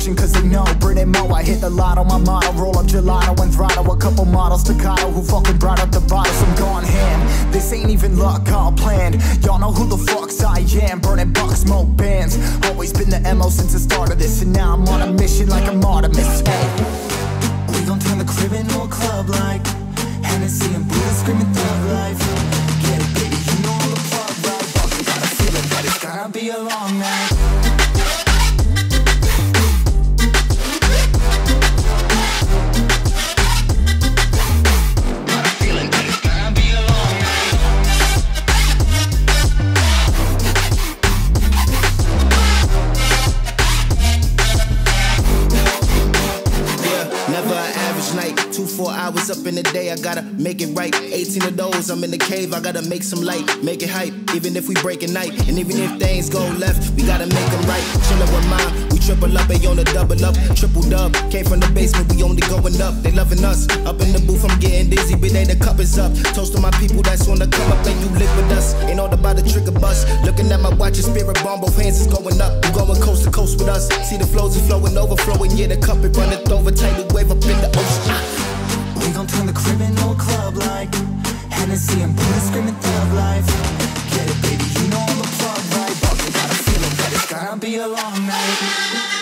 production cause they know Brit and Mo, I hit the lotto, my motto. Roll up gelato and throttle a couple models staccato who fucking brought up the bottles. I'm gone ham, this ain't even luck, all planned. Y'all know who the fucks I am. Burning bucks, smoke bands. Always been the MO since the start of this. And now I'm on a mission like I'm Artemis. Hey, we gon' turn the crib into a club like Hennessy and Buddha screaming thug life. Get it, baby, you know I'm the plug, right? Fucking got a feeling that it's gonna be a long night. Never an average night, 2-4 hours up in the day, I gotta make it right. 18 of those, I'm in the cave, I gotta make some light, make it hype, even if we break a night. And even if things go left, we gotta make them right. Chillin' with mine, we triple up, they on the double up, triple dub. Came from the basement, we only going up, they loving us. Up in the booth, I'm getting dizzy, but they the cup is up. Toast to my people that's on the come up, and you live with us. Ain't all about the trigger bus. Looking at my watch, your spirit bomb, both hands is going up. You going coast to coast with us. See the flows is flowing, overflowing, yeah, the cup it runneth over, tidal wave up in the ocean. We gon' turn the crib into a club like Hennessy and Buddha screaming thug life. Get it, baby, you know I'm the plug, right? But we got a feeling that it's gonna be a long night.